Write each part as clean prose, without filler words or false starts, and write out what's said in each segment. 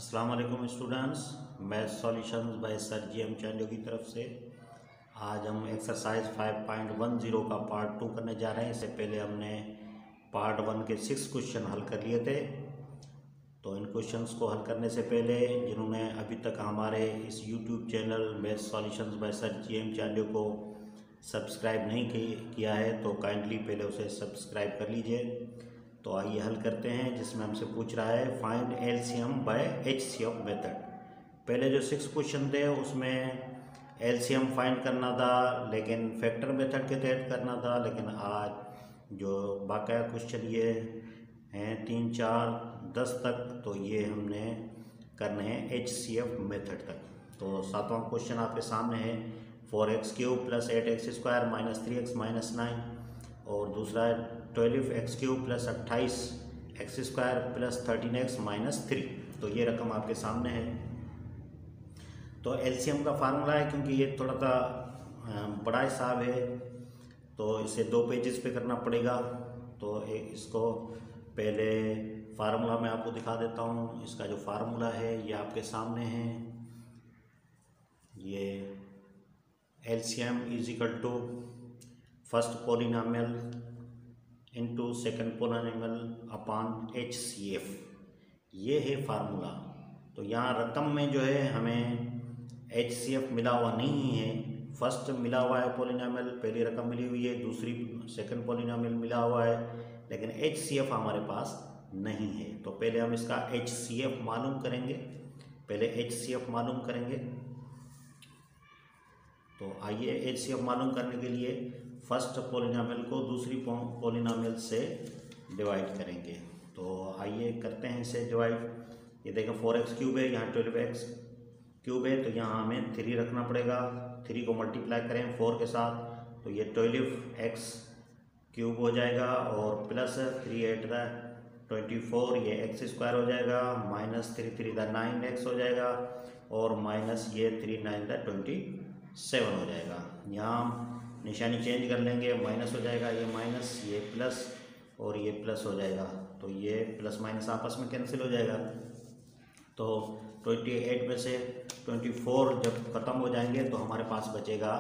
अस्सलाम वालेकुम students, math solutions by sir G M channel की तरफ से आज हम एक्सरसाइज 5.10 का पार्ट 2 करने जा रहे हैं। इससे पहले हमने पार्ट 1 के 6 क्वेश्चन हल कर लिए थे। तो इन क्वेश्चंस को हल करने से पहले जिन्होंने अभी तक हमारे इस YouTube channel math solutions by sir G M channel को सब्सक्राइब नहीं किया है तो काइंडली पहले उसे सब्सक्राइब कर लीजिए। तो आइए हल करते हैं, जिसमें हमसे पूछ रहा है find LCM by HCF method. पहले जो 6 क्वेश्चन थे उसमें एलसीएम फाइंड करना था, लेकिन फैक्टर मेथड के तहत करना था। लेकिन आज जो बाकाया क्वेश्चन ये हैं 3, 4, 10 तक, तो ये हमने करने हैं एचसीएफ मेथड तक। तो 7वां क्वेश्चन आपके सामने है 4x³ + 8x² - 3x - 9, और दूसरा है 12x³ + 28x² + 13x - 3। तो ये रकम आपके सामने है। तो एलसीएम का फार्मूला है, क्योंकि ये थोड़ा सा बड़ा हिसाब है तो इसे 2 पेजेस पे करना पड़ेगा। तो इसको पहले फार्मूला मैं आपको दिखा देता हूँ। इसका जो फार्मूला है ये आपके सामने है। ये LCM = first polynomial into second polynomial upon HCF, ये है फार्मूला। तो यहाँ रकम में जो है हमें HCF मिला हुआ नहीं है। फर्स्ट मिला हुआ है पॉलिनोमियल, पहली रकम मिली हुई है, दूसरी सेकेंड पॉलिनोमियल मिला हुआ है, लेकिन HCF हमारे पास नहीं है। तो पहले हम इसका HCF मालूम करेंगे। तो आइए HCF मालूम करने के लिए फर्स्ट पॉलिनोमियल को दूसरी पॉलिनोमियल से डिवाइड करेंगे। तो आइए करते हैं इसे डिवाइड। ये देखें 4x³ है, यहाँ 12x³ है, तो यहाँ हमें 3 रखना पड़ेगा। 3 को मल्टीप्लाई करें 4 के साथ तो ये 12x³ हो जाएगा, और प्लस 3 8 24, ये x² हो जाएगा, माइनस 3 3 9x हो जाएगा, और माइनस ये 3 9 27 हो जाएगा। यहाँ निशानी चेंज कर लेंगे, माइनस हो जाएगा, ये माइनस, ये प्लस, और ये प्लस हो जाएगा। तो ये प्लस माइनस आपस में कैंसिल हो जाएगा। तो 28 में से 24 जब ख़त्म हो जाएंगे तो हमारे पास बचेगा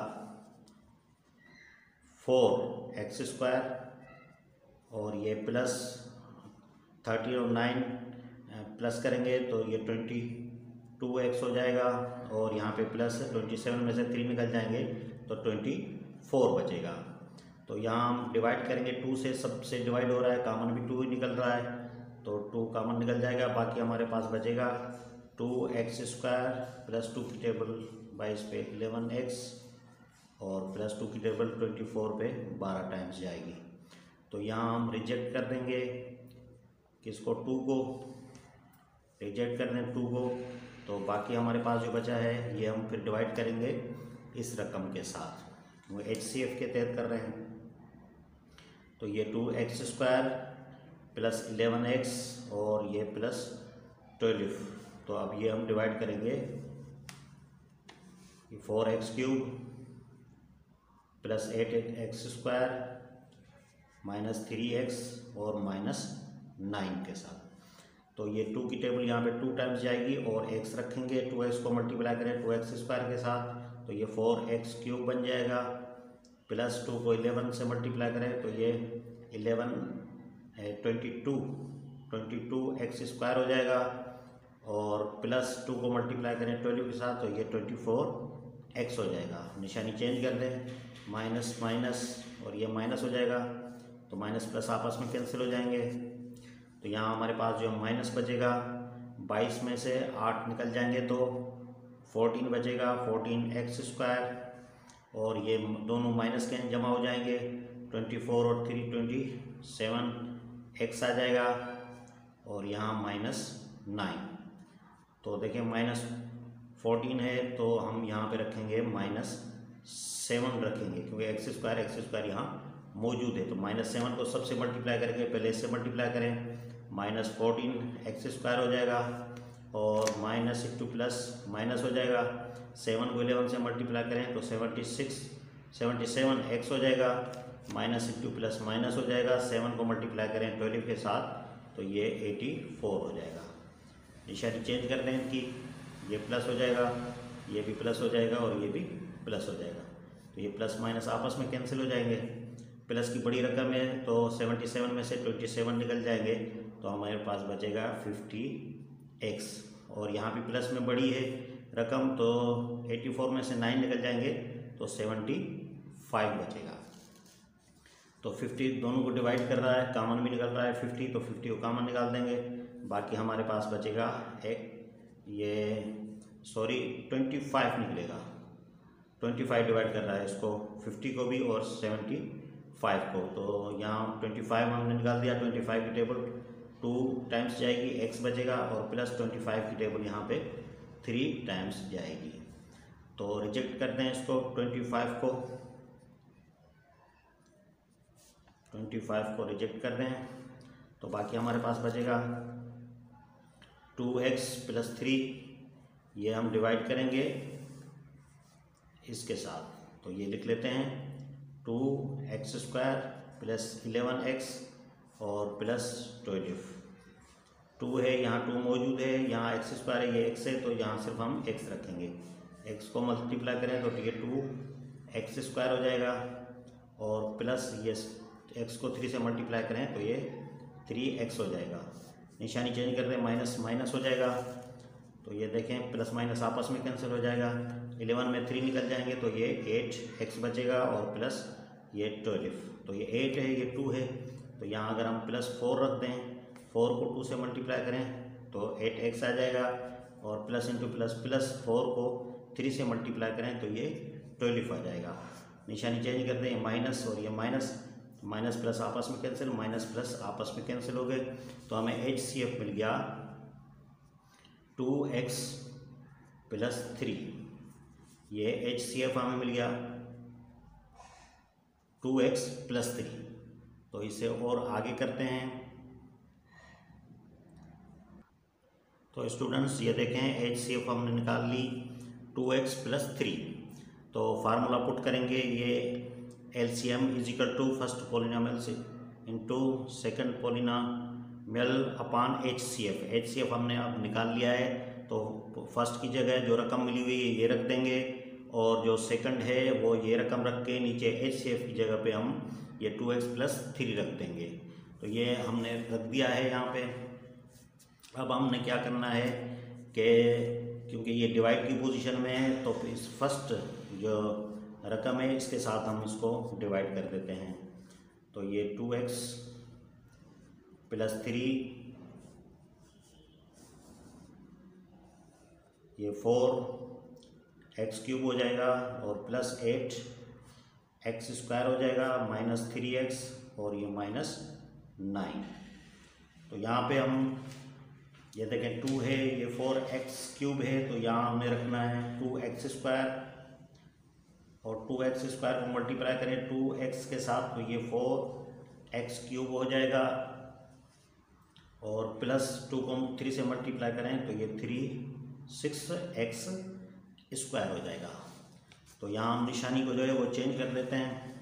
4x², और ये प्लस 30 और 9 प्लस करेंगे तो ये 22x हो जाएगा, और यहाँ पे प्लस 27 में से 3 निकल जाएंगे तो 24 बचेगा। तो यहाँ हम डिवाइड करेंगे 2 से, सबसे डिवाइड हो रहा है, कॉमन भी 2 ही निकल रहा है, तो 2 कॉमन निकल जाएगा। बाकी हमारे पास बचेगा 2x² + 2 की टेबल 22 पे 11x, और प्लस 2 की टेबल 24 पे 12 टाइम्स जाएगी। तो यहाँ हम रिजेक्ट कर देंगे किसको, 2 को रिजेक्ट कर दें 2 को। तो बाकी हमारे पास जो बचा है ये हम फिर डिवाइड करेंगे इस रकम के साथ, वो HCF के तहत कर रहे हैं। तो ये 2x² + 11x, और ये प्लस 12। तो अब ये हम डिवाइड करेंगे 4x³ + 8x² - 3x और -9 के साथ। तो ये 2 की टेबल यहाँ पे 2 टाइम्स जाएगी, और x रखेंगे, 2x को मल्टीप्लाई करें 2x² के साथ तो ये 4x³ बन जाएगा, प्लस 2 को 11 से मल्टीप्लाई करें तो ये 11 22x² हो जाएगा, और प्लस 2 को मल्टीप्लाई करें 12 के साथ तो ये 24x हो जाएगा। निशानी चेंज कर दें, माइनस माइनस, और ये माइनस हो जाएगा, तो माइनस प्लस आपस में कैंसिल हो जाएंगे। तो यहाँ हमारे पास जो माइनस बचेगा, 22 में से 8 निकल जाएंगे तो 14 बचेगा, 14x², और ये दोनों माइनस के जमा हो जाएंगे, 24 और 3 27x आ जाएगा, और यहाँ -9। तो देखिए -14 है तो हम यहाँ पे रखेंगे -7 रखेंगे, क्योंकि x² यहाँ मौजूद है। तो -7 को सबसे मल्टीप्लाई करेंगे, पहले इससे मल्टीप्लाई करें, -14x² हो जाएगा, और माइनस इंटू प्लस माइनस हो जाएगा। 7 को 11 से मल्टीप्लाई करें तो 77x हो जाएगा, माइनस इंटू प्लस माइनस हो जाएगा। 7 को मल्टीप्लाई करें 12 के साथ तो ये 84 हो जाएगा। निशानी चेंज कर दें इनकी, ये प्लस हो जाएगा, ये भी प्लस हो जाएगा और ये भी प्लस हो जाएगा। तो ये प्लस माइनस आपस में कैंसिल हो जाएंगे। प्लस की बड़ी रकम है तो 77 में से 27 निकल जाएंगे, तो हमारे पास बचेगा 50x। और यहाँ भी प्लस में बड़ी है रकम, तो 84 में से 9 निकल जाएंगे तो 75 बचेगा। तो 50 दोनों को डिवाइड कर रहा है, कॉमन भी निकल रहा है 50, तो 50 को कॉमन निकाल देंगे। बाकी हमारे पास बचेगा ये 25 निकलेगा। 25 डिवाइड कर रहा है इसको, 50 को भी और 75 को। तो यहाँ 25 हमने निकाल दिया। 25 की टेबल 2 टाइम्स जाएगी, x बचेगा, और प्लस 25 की टेबल यहाँ पे 3 टाइम्स जाएगी। तो रिजेक्ट करते हैं इसको, 25 को रिजेक्ट कर दें। तो बाकी हमारे पास बचेगा 2x प्लस 3, ये हम डिवाइड करेंगे इसके साथ, तो ये लिख लेते हैं 2x² प्लस 11x और प्लस 12। 2 है, यहाँ 2 मौजूद है, यहाँ x² है, ये x है, तो यहाँ सिर्फ हम x रखेंगे। x को मल्टीप्लाई करें तो ये 2x² हो जाएगा, और प्लस ये x को 3 से मल्टीप्लाई करें तो ये 3x हो जाएगा। निशानी चेंज कर दें, माइनस माइनस हो जाएगा, तो ये देखें प्लस माइनस आपस में कैंसिल हो जाएगा। 11 में 3 निकल जाएंगे तो ये 8x बचेगा, और प्लस ये 12, तो ये 8 है, ये 2 है, तो यहाँ अगर हम प्लस 4 रख दें, 4 को 2 से मल्टीप्लाई करें तो 8x आ जाएगा, और प्लस इंटू प्लस प्लस 4 को 3 से मल्टीप्लाई करें तो ये 12 आ जाएगा। निशानी चेंज कर दें, माइनस और ये माइनस, माइनस प्लस आपस में कैंसिल, माइनस प्लस आपस में कैंसिल हो गए, तो हमें HCF मिल गया 2x प्लस 3। ये HCF हमें मिल गया 2x प्लस 3। तो इसे और आगे करते हैं। तो स्टूडेंट्स ये देखें HCF हमने निकाल ली 2x प्लस 3। तो फार्मूला पुट करेंगे, ये LCM is equal to first polynomial into second polynomial upon HCF। HCF हमने अब निकाल लिया है, तो फर्स्ट की जगह जो रकम मिली हुई है ये रख देंगे, और जो सेकंड है वो ये रकम रख के नीचे HCF की जगह पे हम ये 2x प्लस 3 रख देंगे। तो ये हमने रख दिया है यहाँ पे। अब हमने क्या करना है कि क्योंकि ये डिवाइड की पोजीशन में है, तो इस फर्स्ट जो रकम है इसके साथ हम इसको डिवाइड कर देते हैं। तो ये 2x प्लस 3, ये 4x³ हो जाएगा, और प्लस 8x² हो जाएगा, माइनस 3x और ये माइनस 9। तो यहाँ पे हम ये देखें 2 है, ये 4x³ है, तो यहाँ हमने रखना है 2x², और 2x² को मल्टीप्लाई करें 2x के साथ तो ये 4x³ हो जाएगा, और प्लस 2 को 3 से मल्टीप्लाई करें तो ये 6x² हो जाएगा। तो यहाँ हम निशानी को जो है वो चेंज कर देते हैं,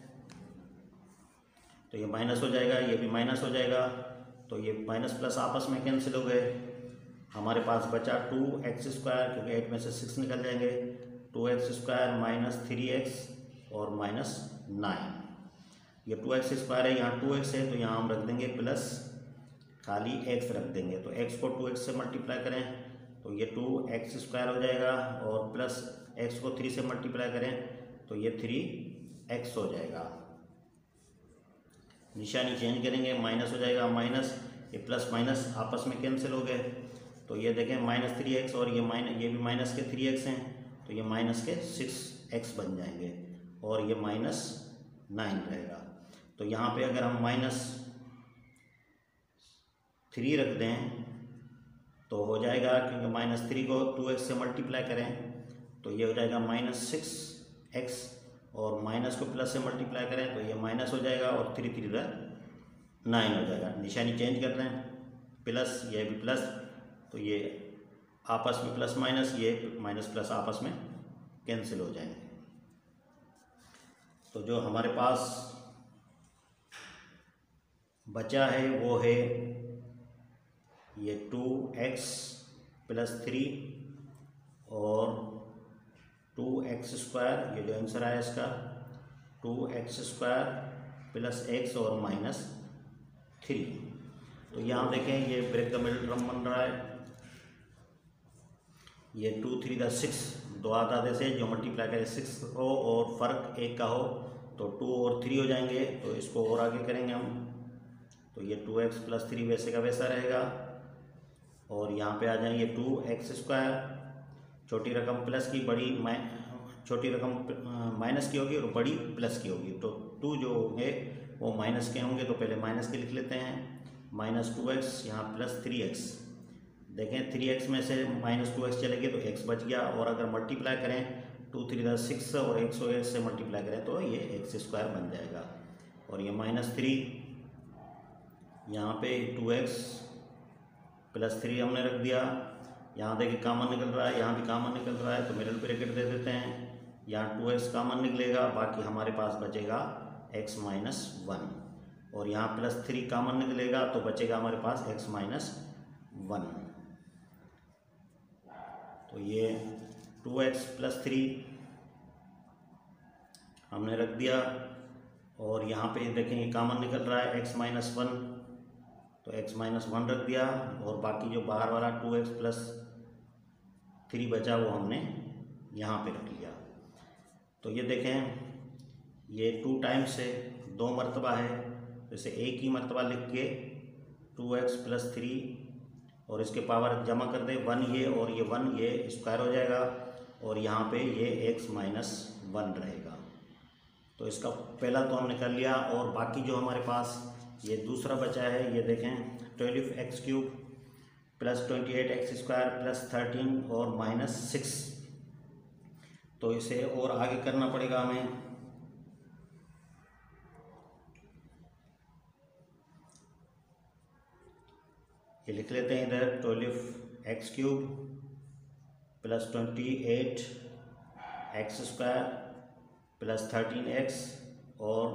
तो ये माइनस हो जाएगा, ये भी माइनस हो जाएगा, तो ये माइनस प्लस आपस में कैंसिल हो गए। हमारे पास बचा 2x², क्योंकि 8 में से 6 निकल जाएंगे, 2x² माइनस 3x और माइनस 9। ये 2x² है, यहाँ 2x है, तो यहाँ हम रख देंगे प्लस, खाली x रख देंगे। तो x को 2x से मल्टीप्लाई करें तो ये 2x² हो जाएगा, और प्लस x को 3 से मल्टीप्लाई करें तो ये 3x हो जाएगा। निशानी चेंज करेंगे, माइनस हो जाएगा, माइनस, ये प्लस माइनस आपस में कैंसिल हो गए, तो ये देखें माइनस 3x और ये भी माइनस के 3x हैं, तो ये माइनस के 6x बन जाएंगे, और ये माइनस 9 रहेगा। तो यहाँ पे अगर हम माइनस 3 रख दें तो हो जाएगा, क्योंकि माइनस 3 को 2x से मल्टीप्लाई करें तो ये हो जाएगा माइनस 6x, और माइनस को प्लस से मल्टीप्लाई करें तो ये माइनस हो जाएगा, और 3 3 9 हो जाएगा। निशानी चेंज कर दें, प्लस, ये भी प्लस, तो ये आपस में प्लस माइनस, ये माइनस प्लस आपस में कैंसिल हो जाएंगे। तो जो हमारे पास बचा है वो है ये 2x +3 और 2x², ये जो आंसर आया इसका 2x² + x और -3। तो यहाँ देखें ये ब्रेक द मिडिल टर्म बन रहा है, ये 2 3 6 दो आधे से जो मल्टीप्लाई करे 6 हो और फर्क 1 का हो तो 2 और 3 हो जाएंगे। तो इसको और आगे करेंगे हम, तो ये 2x + 3 वैसे का वैसा रहेगा और यहाँ पे आ जाएंगे 2x², छोटी रकम प्लस की, बड़ी छोटी रकम माइनस की होगी और बड़ी प्लस की होगी। तो 2 जो है वो माइनस के होंगे, तो पहले माइनस के लिख लेते हैं, -2x यहाँ +3x। देखें 3x में से -2x चले गए तो x बच गया, और अगर मल्टीप्लाई करें 2 3 6 और x और x से मल्टीप्लाई करें तो ये x² बन जाएगा। और ये -3 यहाँ पे 2x + 3 हमने रख दिया। यहाँ देखिए कॉमन निकल रहा है, यहाँ भी कॉमन निकल रहा है, तो मिडिल ब्रैकेट दे देते हैं। यहाँ 2x कॉमन निकलेगा, बाकी हमारे पास बचेगा x - 1 और यहाँ +3 कॉमन निकलेगा तो बचेगा हमारे पास x - 1। तो ये 2x + 3 हमने रख दिया और यहाँ पे देखेंगे कॉमन निकल रहा है x - 1, तो x - 1 रख दिया और बाकी जो बाहर वाला 2x + 3 बचा वो हमने यहाँ पे रख लिया। तो ये देखें ये 2 टाइम्स से 2 मरतबा है, जैसे एक ही मरतबा लिख के 2x + 3 और इसके पावर जमा कर दे 1 ये और ये 1 ये स्क्वायर हो जाएगा और यहाँ पे ये x - 1 रहेगा। तो इसका पहला तो हमने कर लिया और बाकी जो हमारे पास ये दूसरा बचा है, ये देखें 12x³ + 28x² + 13 और -6। तो इसे और आगे करना पड़ेगा हमें। ये लिख लेते हैं इधर 12x³ + 28x² + 13x और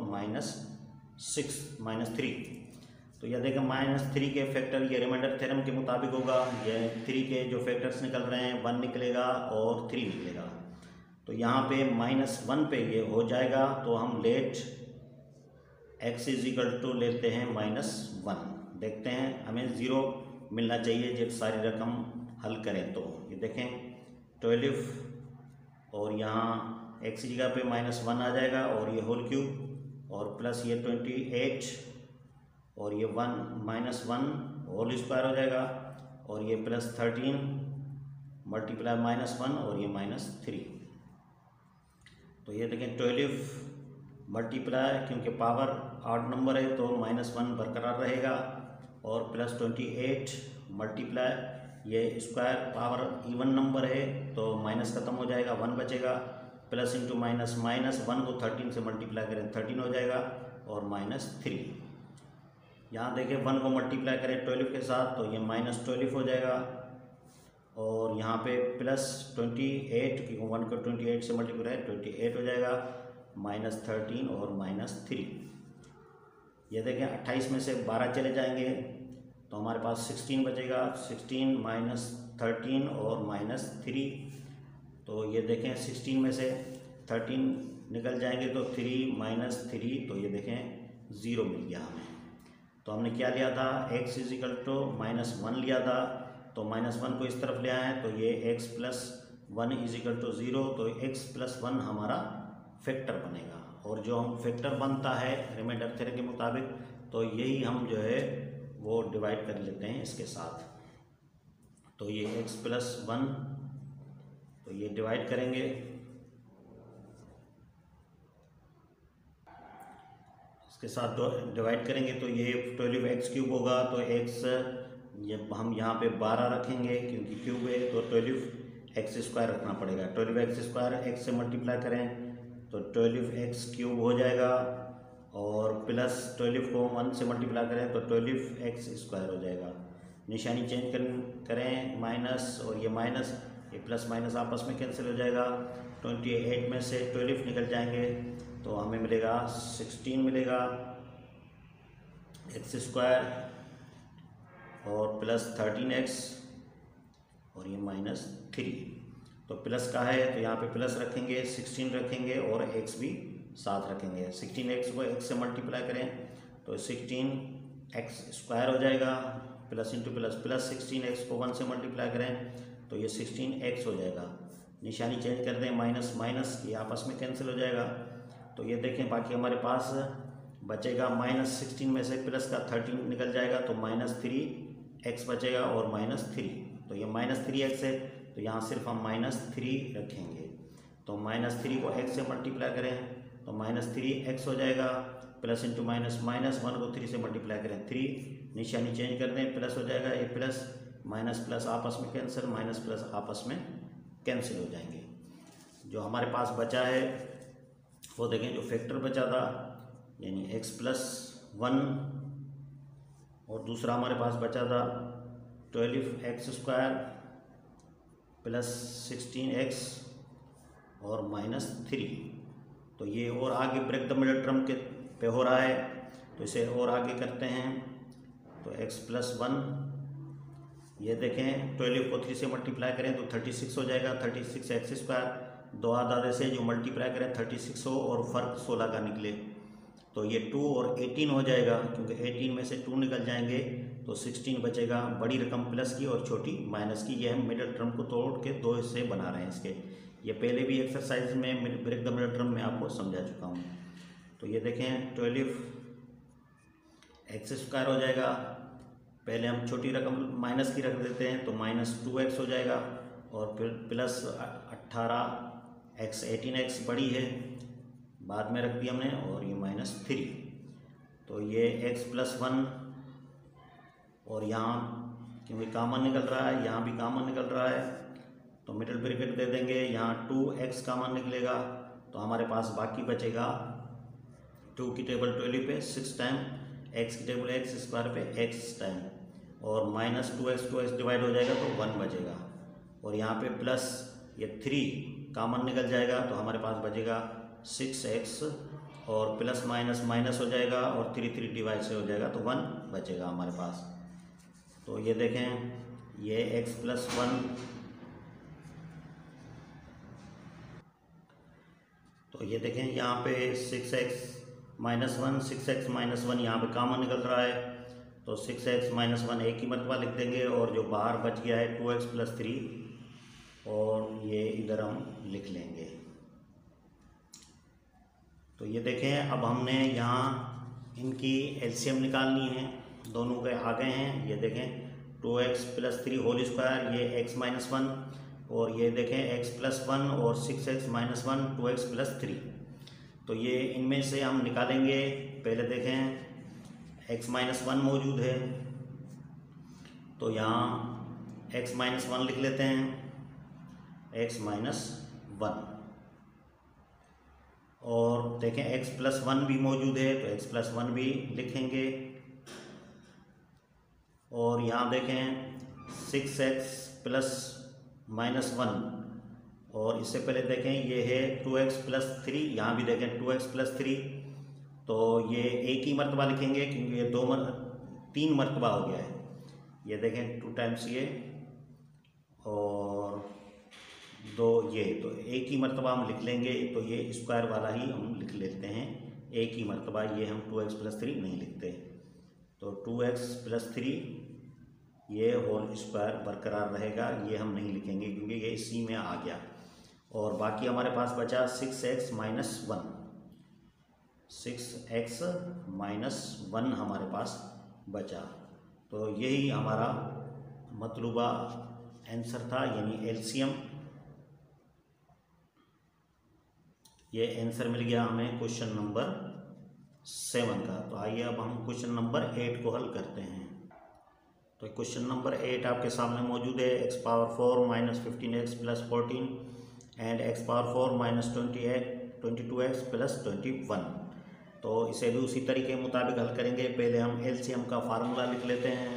-3। तो यह देखें -3 के फैक्टर ये रिमाइंडर थ्योरम के मुताबिक होगा। ये 3 के जो फैक्टर्स निकल रहे हैं 1 निकलेगा और 3 निकलेगा। तो यहाँ पे -1 पे ये हो जाएगा, तो हम लेट x = लेते हैं -1। देखते हैं हमें 0 मिलना चाहिए जब सारी रकम हल करें। तो ये देखें 12 और यहाँ x की जगह पे -1 आ जाएगा और ये होल क्यूब और प्लस ये 28 और ये 1 -1 होल स्क्वायर हो जाएगा और ये +13 मल्टीप्लाई -1 और ये -3। तो ये देखें 12 मल्टीप्लाई, क्योंकि पावर ऑड नंबर है तो -1 बरकरार रहेगा और +28 मल्टीप्लाई ये स्क्वायर पावर इवन नंबर है तो माइनस ख़त्म हो जाएगा, 1 बचेगा, प्लस इंटू माइनस, -1 को 13 से मल्टीप्लाई करें 13 हो जाएगा और -3। यहाँ देखें 1 को मल्टीप्लाई करें 12 के साथ तो ये -12 हो जाएगा और यहाँ पे +28 क्योंकि 1 को 28 से मल्टीप्लाई 28 हो जाएगा, -13 और -3। ये देखें 28 में से 12 चले जाएंगे तो हमारे पास 16 बचेगा, 16 -13 और -3। तो ये देखें 16 में से 13 निकल जाएंगे तो 3 -3, तो ये देखें 0 मिल गया हमें। तो हमने क्या लिया था, x = -1 लिया था, तो -1 को इस तरफ ले आए तो ये x + 1 = 0, तो x + 1 हमारा फैक्टर बनेगा और जो हम फैक्टर बनता है रिमाइंडर थ्योरम के मुताबिक तो यही हम जो है वो डिवाइड कर लेते हैं इसके साथ। तो ये x + 1 तो ये डिवाइड करेंगे, इसके साथ डिवाइड करेंगे तो ये 12x³ होगा, तो x ये हम यहाँ पे 12 रखेंगे क्योंकि क्यूब है तो 12x² रखना पड़ेगा। 12x² x से मल्टीप्लाई करें तो 12x³ हो जाएगा और प्लस 12 को 1 से मल्टीप्लाई करें तो 12x² हो जाएगा। निशानी चेंज करें माइनस और ये माइनस, ये प्लस माइनस आपस में कैंसिल हो जाएगा। 28 में से 12 निकल जाएंगे तो हमें मिलेगा 16 मिलेगा x² और प्लस 13x और ये -3। तो प्लस का है तो यहाँ पे प्लस रखेंगे, 16 रखेंगे और एक्स भी साथ रखेंगे। 16x को x से मल्टीप्लाई करें तो 16x² हो जाएगा, plus into plus plus 16x को 1 से मल्टीप्लाई करें तो ये 16x हो जाएगा। निशानी चेंज कर दें, माइनस माइनस, ये आपस में कैंसिल हो जाएगा। तो ये देखें बाकी हमारे पास बचेगा -16 में से प्लस का 13 निकल जाएगा तो -3x बचेगा और -3। तो ये -3x है तो यहाँ सिर्फ हम -3 रखेंगे। तो -3 को x से मल्टीप्लाई करें तो -3x हो जाएगा, प्लस इंटू माइनस माइनस, 1 को 3 से मल्टीप्लाई करें 3, निशानी चेंज कर दें, प्लस हो जाएगा, ये प्लस माइनस प्लस आपस में कैंसिल, माइनस प्लस आपस में कैंसिल हो जाएंगे। जो हमारे पास बचा है वो देखें, जो फैक्टर बचा था यानी x+1 और दूसरा हमारे पास बचा था 12x² प्लस 16x और -3। तो ये और आगे ब्रेक द मिडिल टर्म के पे हो रहा है तो इसे और आगे करते हैं। तो x+1, ये देखें 12 को 3 से मल्टीप्लाई करें तो 36 हो जाएगा, 36x², दो आधे से जो मल्टीप्लाई करें 36 हो और फर्क 16 का निकले तो ये 2 और 18 हो जाएगा, क्योंकि 18 में से 2 निकल जाएंगे तो 16 बचेगा। बड़ी रकम प्लस की और छोटी माइनस की, ये हम मिडिल टर्म को तोड़ के 2 हिस्से बना रहे हैं इसके। ये पहले भी एक्सरसाइज में ब्रेक द मिडिल टर्म में आपको समझा चुका हूँ। तो ये देखें 12x² हो जाएगा, पहले हम छोटी रकम माइनस की रख देते हैं तो -2x हो जाएगा और फिर प्लस 18x, 18x बड़ी है बाद में रख दी हमने और ये -3। तो ये x+1 और यहाँ क्योंकि कॉमन निकल रहा है, यहाँ भी कॉमन निकल रहा है तो मिडिल ब्रैकेट दे देंगे, यहाँ 2x कॉमन निकलेगा तो हमारे पास बाकी बचेगा 2 की टेबल 12 पे 6 टाइम, x की टेबल x² पे x टाइम और -2x डिवाइड हो जाएगा तो 1 बचेगा। और यहाँ पे प्लस ये 3 कॉमन निकल जाएगा तो हमारे पास बचेगा 6x और प्लस माइनस माइनस हो जाएगा और 3 डिवाइड से हो जाएगा तो 1 बचेगा हमारे पास। तो ये देखें ये x+1, तो ये देखें यहाँ पे 6x-1, 6x-1 यहाँ पे कॉमन निकल रहा है तो 6x-1 एक ही मरतबा लिख देंगे और जो बाहर बच गया है 2x+3 और ये इधर हम लिख लेंगे। तो ये देखें अब हमने यहाँ इनकी एलसीएम निकालनी है, दोनों के आ गए हैं। ये देखें 2x+3 होल स्क्वायर, ये x-1 और ये देखें x+1 और 6x-1 2x+3। तो ये इनमें से हम निकालेंगे। पहले देखें x-1 मौजूद है तो यहाँ x-1 लिख लेते हैं, x-1 और देखें x+1 भी मौजूद है तो x+1 भी लिखेंगे। और यहाँ देखें 6x+-1 और इससे पहले देखें ये है 2x+3, यहाँ भी देखें 2x+3 तो ये एक ही मरतबा लिखेंगे क्योंकि ये 3 मरतबा हो गया है। ये देखें 2 टाइम्स ये और 2 ये, तो एक ही मरतबा हम लिख लेंगे। तो ये स्क्वायर वाला ही हम लिख लेते हैं एक ही मरतबा, ये हम 2x+3 नहीं लिखते। तो 2x+3 ये होल स्क्वायर बरकरार रहेगा, ये हम नहीं लिखेंगे क्योंकि ये इसी में आ गया। और बाकी हमारे पास बचा 6x-1, 6x-1 हमारे पास बचा। तो यही हमारा मतलूबा आंसर था, यानी एलसीएम। ये आंसर मिल गया हमें क्वेश्चन नंबर 7 का। तो आइए अब हम क्वेश्चन नंबर 8 को हल करते हैं। तो क्वेश्चन नंबर 8 आपके सामने मौजूद है। x⁴ -15x + 14 and x⁴ -22x + 21। तो इसे भी उसी तरीके के मुताबिक हल करेंगे। पहले हम एलसीएम का फार्मूला लिख लेते हैं।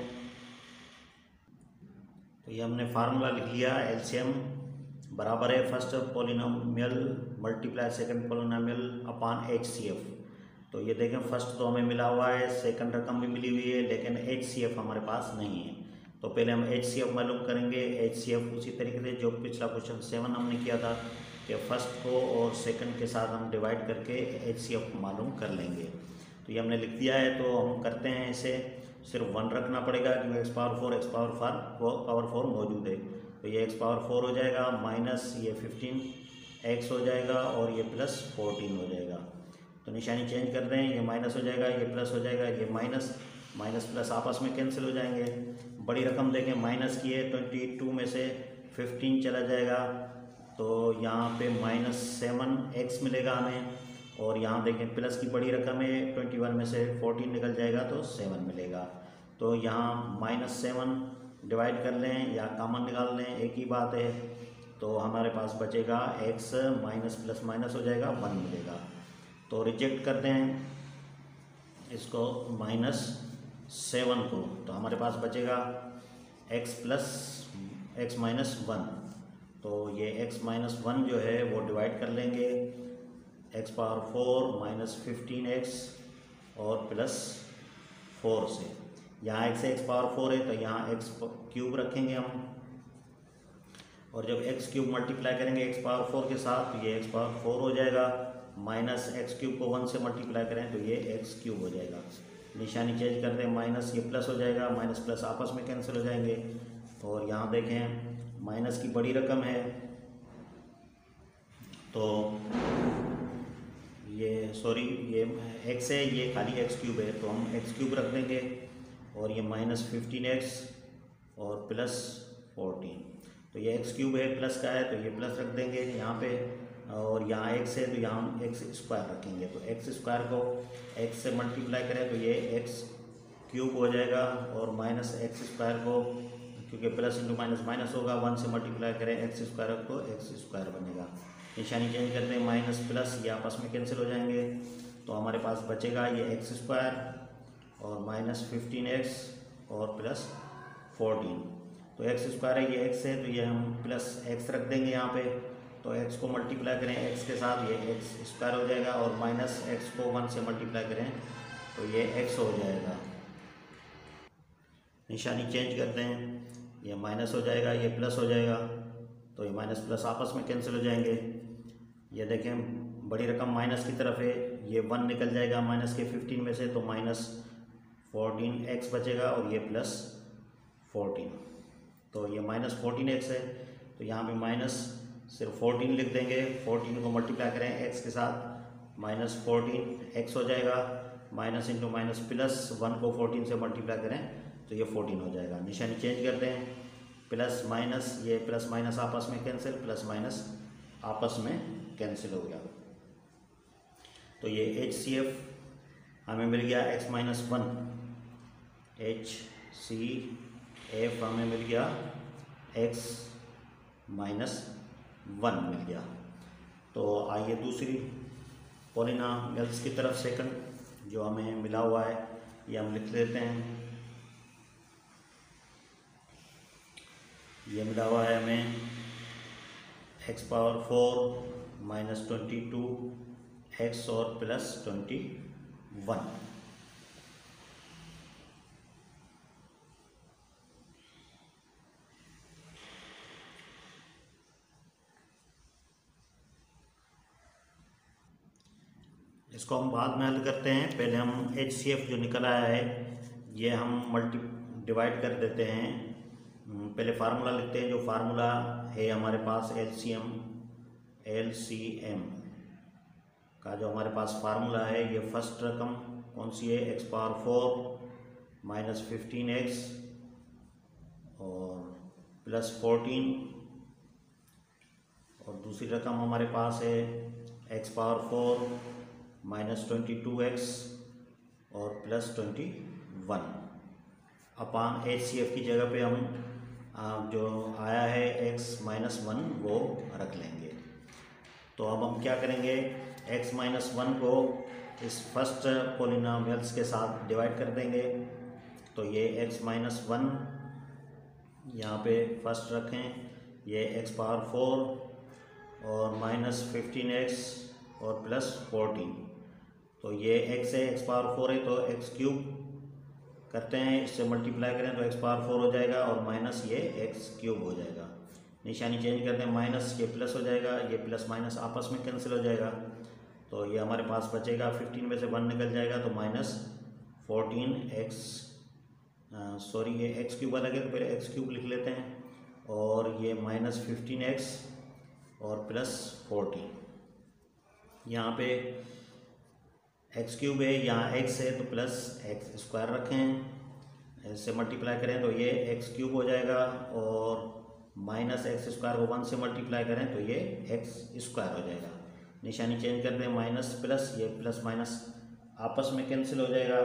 तो ये हमने फार्मूला लिख लिया। एलसीएम बराबर है first polynomial multiply second polynomial upon HCF। तो ये देखें फर्स्ट तो हमें मिला हुआ है, सेकंड रकम भी मिली हुई है, लेकिन HCF हमारे पास नहीं है। तो पहले हम HCF मालूम करेंगे। HCF उसी तरीके से जो पिछला क्वेश्चन 7 हमने किया था कि फर्स्ट को और सेकंड के साथ हम डिवाइड करके HCF मालूम कर लेंगे। तो ये हमने लिख दिया है, तो हम करते हैं इसे। सिर्फ 1 रखना पड़ेगा क्योंकि x पावर 4 मौजूद है। तो ये x पावर 4 हो जाएगा, माइनस ये 15x हो जाएगा और ये प्लस 14 हो जाएगा। तो निशानी चेंज कर दें, ये माइनस हो जाएगा, ये प्लस हो जाएगा, ये माइनस माइनस प्लस आपस में कैंसिल हो जाएंगे। बड़ी रकम देखें माइनस की है, 22 में से 15 चला जाएगा तो यहाँ पे -7x मिलेगा हमें। और यहाँ देखें प्लस की बड़ी रकम है, 21 में से 14 निकल जाएगा तो 7 मिलेगा। तो यहाँ -7 डिवाइड कर लें या कॉमन निकाल लें, एक ही बात है। तो हमारे पास बचेगा x माइनस प्लस माइनस हो जाएगा, 1 मिलेगा। तो रिजेक्ट कर दें इसको -7 को, तो हमारे पास बचेगा x माइनस 1। तो ये x माइनस 1 जो है वो डिवाइड कर लेंगे x पावर 4 माइनस 15x और प्लस 4 से। यहाँ x से x पावर 4 है तो यहाँ x क्यूब रखेंगे हम, और जब x क्यूब मल्टीप्लाई करेंगे x पावर 4 के साथ तो ये x पावर 4 हो जाएगा, माइनस x क्यूब को 1 से मल्टीप्लाई करें तो ये x क्यूब हो जाएगा। निशानी चेंज कर दें, माइनस ये प्लस हो जाएगा, माइनस प्लस आपस में कैंसिल हो जाएंगे। और यहाँ देखें माइनस की बड़ी रकम है तो ये ये x है, ये खाली x क्यूब है तो हम x क्यूब रख देंगे। और ये -15x और प्लस 14, तो ये x क्यूब है, प्लस का है तो ये प्लस रख देंगे यहाँ पे। और यहाँ x है तो यहाँ हम x स्क्वायर रखेंगे। तो x स्क्वायर को x से मल्टीप्लाई करें तो ये x क्यूब हो जाएगा, और माइनस x स्क्वायर को, क्योंकि प्लस इंटू माइनस माइनस होगा, 1 से मल्टीप्लाई करें x स्क्वायर को x स्क्वायर बनेगा। निशानी चेंज करते हैं, माइनस प्लस ये आपस में कैंसिल हो जाएंगे। तो हमारे पास बचेगा ये x स्क्वायर और -15x और प्लस 14। तो x स्क्वायर है, ये x है तो ये हम प्लस x रख देंगे यहाँ पे। तो x को मल्टीप्लाई करें x के साथ, ये x स्क्वायर हो जाएगा, और माइनस x को 1 से मल्टीप्लाई करें तो ये x हो जाएगा। निशानी चेंज करते हैं, ये माइनस हो जाएगा, ये प्लस हो जाएगा, तो ये माइनस प्लस आपस में कैंसिल हो जाएंगे। ये देखें बड़ी रकम माइनस की तरफ है, ये 1 निकल जाएगा माइनस के 15 में से, तो -14x बचेगा और ये +14। तो ये -14x है तो यहाँ पे माइनस सिर्फ 14 लिख देंगे। 14 को मल्टीप्लाई करें x के साथ, -14x हो जाएगा, माइनस इंटू माइनस प्लस, 1 को 14 से मल्टीप्लाई करें तो ये 14 हो जाएगा। निशानी चेंज करते हैं, प्लस माइनस, ये प्लस माइनस आपस में कैंसिल, प्लस माइनस आपस में कैंसिल हो गया। तो ये HCF हमें मिल गया x माइनस 1, HCF हमें मिल गया x माइनस 1 मिल गया। तो आइए दूसरी पॉलिनॉमियल्स की तरफ सेकंड जो हमें मिला हुआ है ये हम लिख लेते हैं। ये मिला हुआ है हमें x पावर 4 माइनस 22x और प्लस 21। इसको हम बाद में हल करते हैं। पहले हम HCF जो निकल आया है ये हम डिवाइड कर देते हैं। पहले फार्मूला लिखते हैं, जो फार्मूला है हमारे पास LCM का जो हमारे पास फार्मूला है, ये फर्स्ट रकम कौन सी है, x पावर 4 माइनस 15x और प्लस 14, और दूसरी रकम हमारे पास है x पावर 4 माइनस 22x और प्लस 21 अपान HCF की जगह पे हम जो आया है x माइनस 1 वो रख लेंगे। तो अब हम क्या करेंगे, x माइनस 1 को इस फर्स्ट पॉलिनॉमियल्स के साथ डिवाइड कर देंगे। तो ये x माइनस 1 यहाँ पे फर्स्ट रखें, ये x पावर 4 और माइनस 15x और प्लस 14। तो ये x है, x पावर 4 है तो x क्यूब करते हैं, इससे मल्टीप्लाई करें तो एक्स पावर 4 हो जाएगा और माइनस ये एक्स क्यूब हो जाएगा। निशानी चेंज करते हैं, माइनस ये प्लस हो जाएगा, ये प्लस माइनस आपस में कैंसिल हो जाएगा। तो ये हमारे पास बचेगा 15 में से 1 निकल जाएगा तो माइनस 14 एक्स, सॉरी ये एक्स क्यूब अलग है तो पहले एक्स क्यूब लिख लेते हैं, और ये माइनस 15x और प्लस 14। यहाँ पे एक्स क्यूब है, यहाँ एक्स है तो प्लस एक्स स्क्वायर रखें, इससे मल्टीप्लाई करें तो ये एक्स क्यूब हो जाएगा, और माइनस एक्स स्क्वायर को 1 से मल्टीप्लाई करें तो ये एक्स स्क्वायर हो जाएगा। निशानी चेंज कर दें, माइनस प्लस, ये प्लस माइनस आपस में कैंसिल हो जाएगा।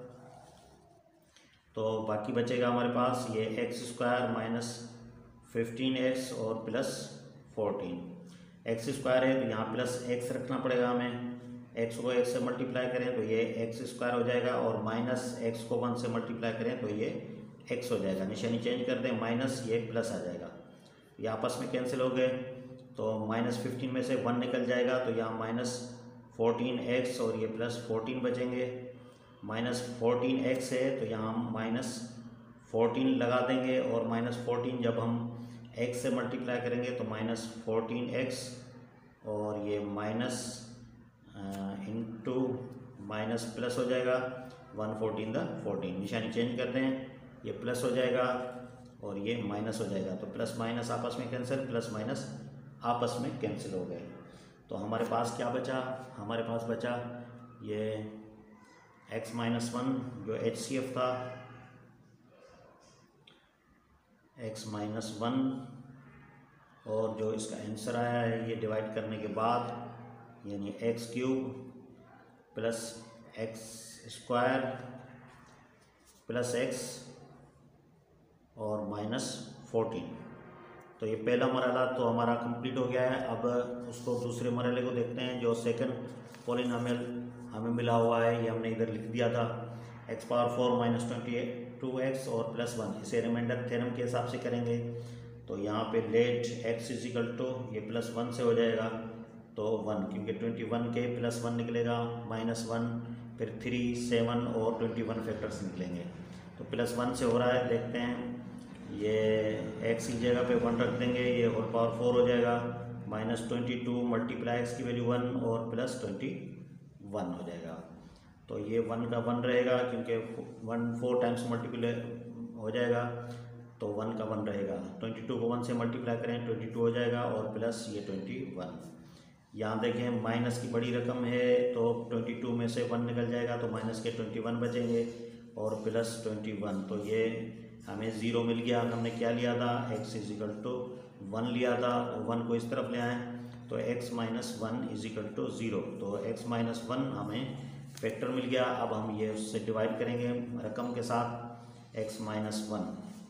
तो बाकी बचेगा हमारे पास ये एक्स स्क्वायर माइनस 15x और प्लस 14। एक्स स्क्वायर है तो यहाँ प्लस एक्स रखना पड़ेगा हमें, एक्स को एक्स से मल्टीप्लाई करें तो ये एक्स स्क्वायर हो जाएगा, और माइनस एक्स को 1 से मल्टीप्लाई करें तो ये एक्स हो जाएगा। निशानी चेंज कर दें, माइनस ये प्लस आ जाएगा, ये आपस में कैंसिल हो गए। तो माइनस 15 में से 1 निकल जाएगा तो यहाँ माइनस 14x और ये प्लस 14 बचेंगे। माइनस 14x है तो यहाँ हम माइनस 14 लगा देंगे, और माइनस 14 जब हम x से मल्टीप्लाई करेंगे तो माइनस 14x, और ये माइनस इंटू माइनस प्लस हो जाएगा 114 द 14। निशानी चेंज करते हैं, ये प्लस हो जाएगा और ये माइनस हो जाएगा, तो प्लस माइनस आपस में कैंसिल, प्लस माइनस आपस में कैंसिल हो गए। तो हमारे पास क्या बचा, हमारे पास बचा ये x माइनस 1 जो HCF था, x माइनस 1, और जो इसका आंसर आया है ये डिवाइड करने के बाद यानी x cube plus x square plus x और माइनस 14। तो ये पहला मरहला तो हमारा कंप्लीट हो गया है। अब उसको दूसरे मरहले को देखते हैं, जो सेकंड पॉलिनोमियल हमें मिला हुआ है, ये हमने इधर लिख दिया था, एक्स पावर 4 माइनस 22x और प्लस 1। इसे रिमाइंडर थ्योरम के हिसाब से करेंगे तो यहाँ पे लेट x इजिकल टू ये प्लस 1 से हो जाएगा तो 1, क्योंकि 21 के प्लस 1 निकलेगा, माइनस 1, फिर 3, 7 और 21 फैक्टर्स निकलेंगे। तो प्लस 1 से हो रहा है, देखते हैं, ये x की जगह पे 1 रख देंगे, ये होल पावर 4 हो जाएगा, माइनस 22 मल्टीप्लाई x की वैल्यू 1 और प्लस 21 हो जाएगा। तो ये 1 का 1 रहेगा, क्योंकि 1 4 टाइम्स मल्टीप्लाई हो जाएगा तो 1 का 1 रहेगा। 22 को 1 से मल्टीप्लाई करें 22 हो जाएगा, और प्लस ये 21। यहाँ देखें माइनस की बड़ी रकम है तो 22 में से 1 निकल जाएगा तो माइनस के 21 बचेंगे, और प्लस 21। तो ये हमें 0 मिल गया। हमने क्या लिया था, x इजिकल टू 1 लिया था, 1 को इस तरफ ले आए तो x माइनस 1 इजिकल टू 0। तो x माइनस 1 हमें फैक्टर मिल गया। अब हम ये उससे डिवाइड करेंगे रकम के साथ, x माइनस 1।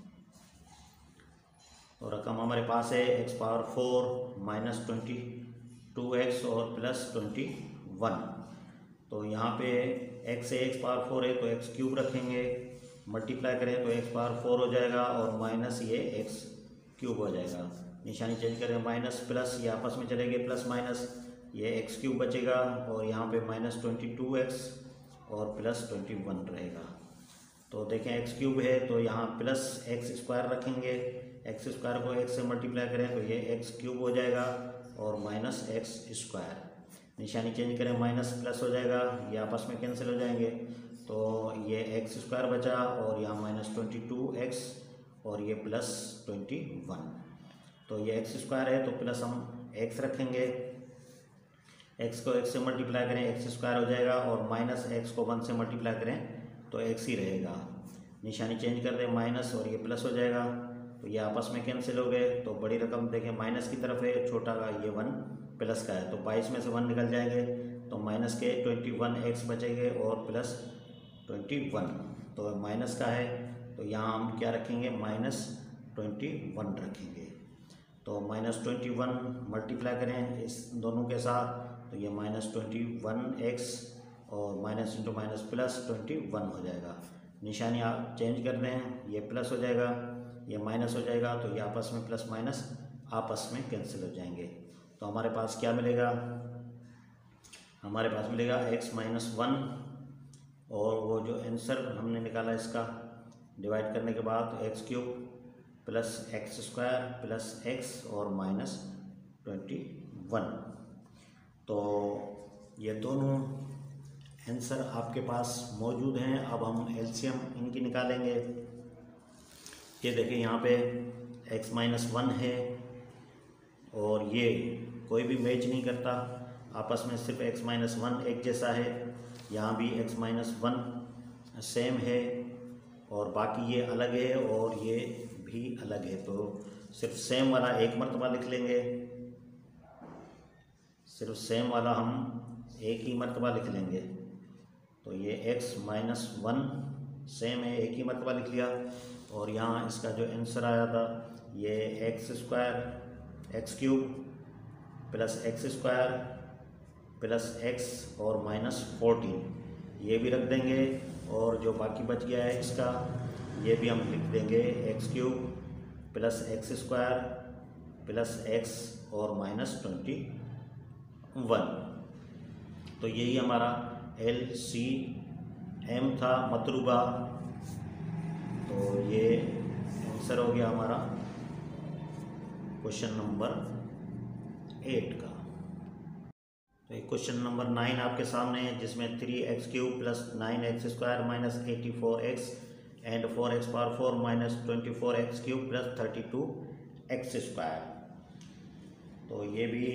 तो रकम हमारे पास है x पावर 4 माइनस 22x और प्लस 21। तो यहाँ पे x से x पावर 4 है तो x क्यूब रखेंगे, मल्टीप्लाई करें तो x पावर 4 हो जाएगा, और माइनस ये x क्यूब हो जाएगा। निशानी चेंज करें, माइनस प्लस, ये आपस में चलेंगे, प्लस माइनस, ये x क्यूब बचेगा, और यहाँ पे माइनस 22x और प्लस 21 रहेगा। तो देखें x क्यूब है तो यहाँ प्लस एक्स स्क्वायर रखेंगे, एक्स स्क्वायर को x से मल्टीप्लाई करें तो ये x क्यूब हो जाएगा, और माइनस एक्स स्क्वायर। निशानी चेंज करें, माइनस प्लस हो जाएगा, ये आपस में कैंसिल हो जाएंगे, तो ये एक्स स्क्वायर बचा, और यहाँ माइनस 22x और ये प्लस 21। तो ये एक्स स्क्वायर है तो प्लस हम x रखेंगे, x को x से मल्टीप्लाई करें एक्स स्क्वायर हो जाएगा, और माइनस x को 1 से मल्टीप्लाई करें तो x ही रहेगा। निशानी चेंज कर दें, माइनस और ये प्लस हो जाएगा, तो ये आपस में कैंसिल हो गए। तो बड़ी रकम देखें माइनस की तरफ है, छोटा का ये 1 प्लस का है, तो 22 में से 1 निकल जाएंगे तो माइनस के 21x बचेंगे और प्लस 21। तो माइनस का है तो यहाँ हम क्या रखेंगे, माइनस 21 रखेंगे। तो माइनस 21 मल्टीप्लाई करें इस दोनों के साथ तो ये माइनस 21x और माइनस इंटू माइनस प्लस 21 हो जाएगा। निशानी आप चेंज कर दें, ये प्लस हो जाएगा, ये माइनस हो जाएगा, तो ये आपस में प्लस माइनस आपस में कैंसिल हो जाएंगे। तो हमारे पास क्या मिलेगा, हमारे पास मिलेगा x माइनस 1 और वो जो आंसर हमने निकाला इसका डिवाइड करने के बाद x³ plus x² plus x और माइनस 21। तो ये दोनों आंसर आपके पास मौजूद हैं। अब हम एलसीएम इनकी निकालेंगे। ये देखिए यहाँ पे x-1 है और ये कोई भी मैच नहीं करता आपस में, सिर्फ x-1 एक जैसा है। यहाँ भी x-1 सेम है और बाकी ये अलग है और ये भी अलग है। तो सिर्फ सेम वाला एक मरतबा लिख लेंगे, सिर्फ सेम वाला हम एक ही मरतबा लिख लेंगे। तो ये x-1 सेम है, एक ही मरतबा लिख लिया। और यहाँ इसका जो आंसर आया था ये x³ plus x² plus x और माइनस 14 ये भी रख देंगे। और जो बाकी बच गया है इसका ये भी हम लिख देंगे x³ plus x² plus x और माइनस 21। तो यही हमारा LCM था मतरूबा। तो ये आंसर हो गया हमारा क्वेश्चन नंबर 8 का। तो एक क्वेश्चन नंबर 9 आपके सामने है जिसमें 3x³ plus 9x² minus 84x and 4x power 4 minus 24x³ plus 32x²। तो ये भी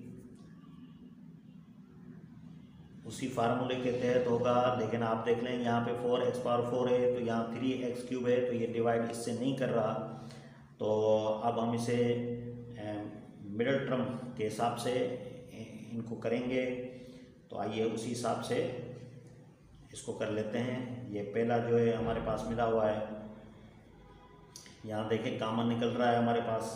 उसी फार्मूले के तहत होगा, लेकिन आप देख लें यहाँ पे 4x पावर 4 है तो यहाँ 3x³ है तो ये डिवाइड इससे नहीं कर रहा। तो अब हम इसे मिडल टर्म के हिसाब से इनको करेंगे। तो आइए उसी हिसाब से इसको कर लेते हैं। ये पहला जो है हमारे पास मिला हुआ है, यहाँ देखें कॉमन निकल रहा है हमारे पास,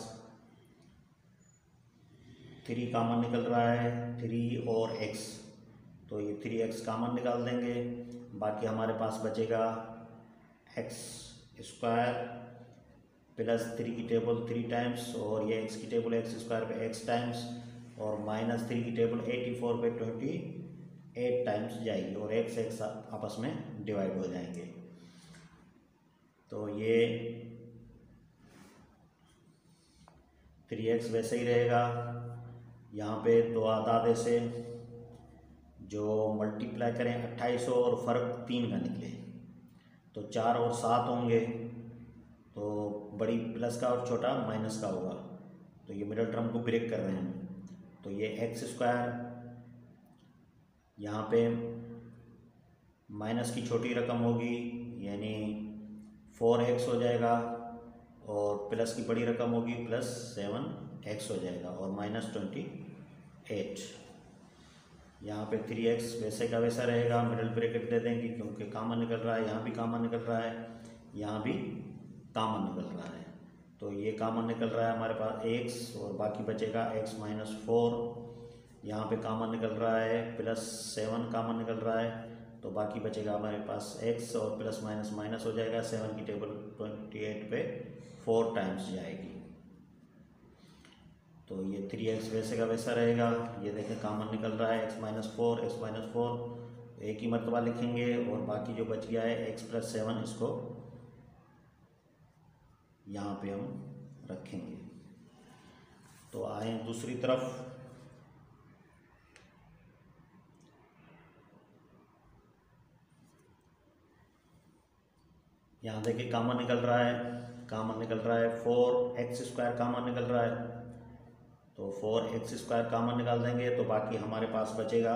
3 कॉमन निकल रहा है, 3 और x। तो ये 3x कॉमन निकाल देंगे, बाकी हमारे पास बचेगा x² प्लस 3 की टेबल 3 टाइम्स और ये x की टेबल x² पे x टाइम्स और माइनस 3 की टेबल 84 पे 28 टाइम्स जाएगी और x आपस में डिवाइड हो जाएंगे। तो ये 3x वैसे ही रहेगा। यहाँ पे दो आदादे से जो मल्टीप्लाई करें 2800 और फ़र्क 3 का निकले तो 4 और 7 होंगे। तो बड़ी प्लस का और छोटा माइनस का होगा। तो ये मिडल टर्म को ब्रेक कर रहे हैं। तो ये x² यहाँ पे माइनस की छोटी रकम होगी यानी 4x हो जाएगा और प्लस की बड़ी रकम होगी प्लस 7x हो जाएगा और माइनस 28। यहाँ पे 3x वैसे का वैसा रहेगा, मिडल ब्रैकेट दे देंगे क्योंकि कॉमन निकल रहा है, यहाँ भी कॉमन निकल रहा है, यहाँ भी कॉमन निकल रहा है। तो ये कॉमन निकल रहा है हमारे पास x और बाकी बचेगा x-4। यहाँ पे कॉमन निकल रहा है प्लस 7 कॉमन निकल रहा है तो बाकी बचेगा हमारे पास x और प्लस माइनस माइनस हो जाएगा। 7 की टेबल 28 पे 4 टाइम्स जाएगी। तो ये 3x वैसे का वैसा रहेगा। ये देखें कॉमन निकल रहा है x-4 x-4 एक ही मरतबा लिखेंगे और बाकी जो बच गया है x + 7 इसको यहाँ पे हम रखेंगे। तो आए दूसरी तरफ। यहाँ देखिए कॉमन निकल रहा है, 4x² कॉमन निकल रहा है तो 4x² कॉमन निकाल देंगे तो बाकी हमारे पास बचेगा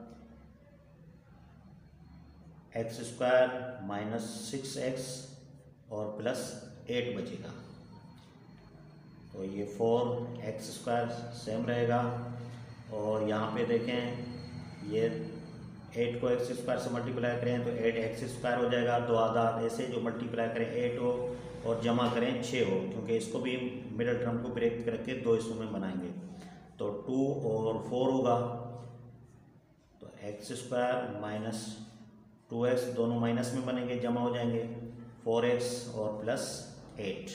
x² माइनस 6x और प्लस 8 बचेगा। तो ये 4x² सेम रहेगा और यहाँ पे देखें ये 8 को x² से मल्टीप्लाई करें तो 8x² हो जाएगा। दो आधार ऐसे जो मल्टीप्लाई करें 8 हो और जमा करें 6 हो, क्योंकि इसको भी मिडल टर्म को ब्रेक करके 2 हिस्सों में बनाएंगे तो 2 और 4 होगा। तो x² माइनस 2x दोनों माइनस में बनेंगे, जमा हो जाएंगे 4x और प्लस 8।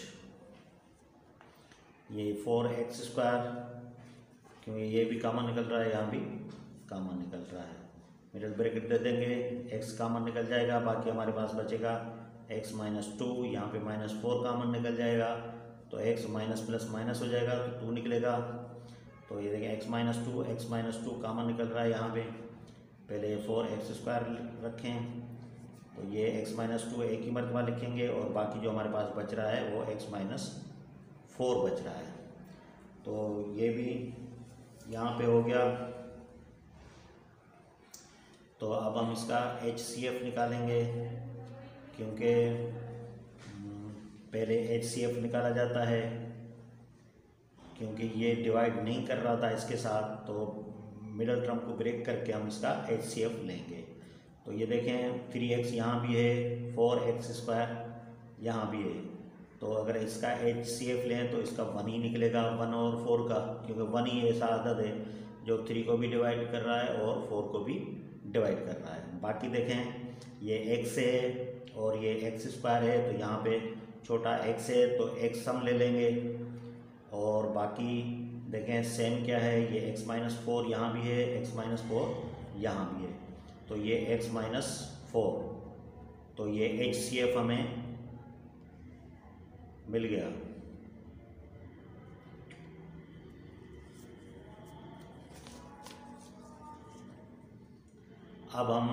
ये 4x² क्योंकि ये भी कॉमन निकल रहा है, यहाँ भी कॉमन निकल रहा है मिडिल ब्रैकेट दे देंगे, x कामन निकल जाएगा, बाकी हमारे पास बचेगा x माइनस 2, यहाँ पे -4 कामन निकल जाएगा तो x माइनस प्लस माइनस हो जाएगा तो 2 निकलेगा। तो ये देखिए x माइनस टू कामन निकल रहा है यहाँ पे। पहले 4x² रखें तो ये x माइनस 2 एक ही मरतबा लिखेंगे और बाकी जो हमारे पास बच रहा है वो x माइनस 4 बच रहा है। तो ये भी यहाँ पे हो गया। तो अब हम इसका HCF निकालेंगे, क्योंकि पहले HCF निकाला जाता है, क्योंकि ये डिवाइड नहीं कर रहा था इसके साथ, तो मिडल टर्म को ब्रेक करके हम इसका HCF लेंगे। तो ये देखें 3x यहाँ भी है, 4x² यहाँ भी है, तो अगर इसका HCF लें तो इसका 1 ही निकलेगा, 1 और 4 का, क्योंकि 1 ही ऐसा आदत है जो 3 को भी डिवाइड कर रहा है और 4 को भी डिवाइड कर रहा है। बाकी देखें ये x है और ये x² है, तो यहाँ पे छोटा x है तो x हम ले लेंगे, और बाकी देखें सेम क्या है, ये x माइनस 4 यहाँ भी है, x माइनस 4 यहाँ भी है, तो ये x माइनस 4, तो ये HCF हमें मिल गया। अब हम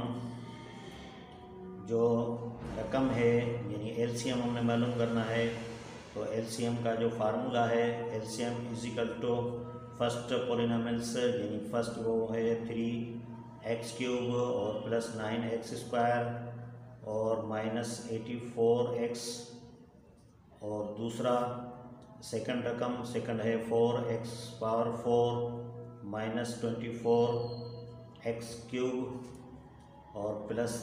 जो रकम है यानी LCM हमने मालूम करना है, तो LCM का जो फार्मूला है, LCM is equal to first polynomials यानी फर्स्ट वो है 3x³ और प्लस 9x² और माइनस 84x, और दूसरा सेकंड रकम सेकंड है 4x⁴ माइनस 24x³ और प्लस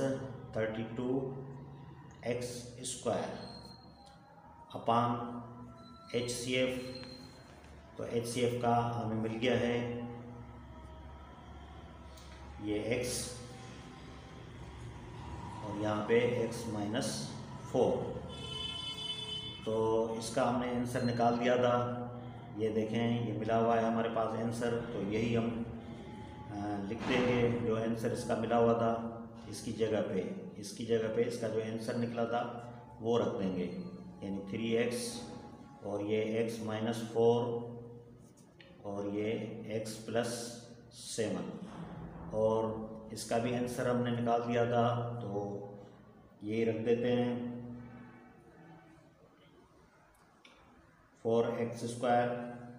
32x² अपान HCF। तो HCF का हमें मिल गया है ये x और यहाँ पे x माइनस 4, तो इसका हमने आंसर निकाल दिया था। ये देखें ये मिला हुआ है हमारे पास आंसर, तो यही हम लिख देंगे जो आंसर इसका मिला हुआ था, इसकी जगह पे इसका जो आंसर निकला था वो रख देंगे, यानी 3x और ये x माइनस 4 और ये x प्लस 7, और इसका भी आंसर हमने निकाल दिया था, तो ये रख देते हैं 4x²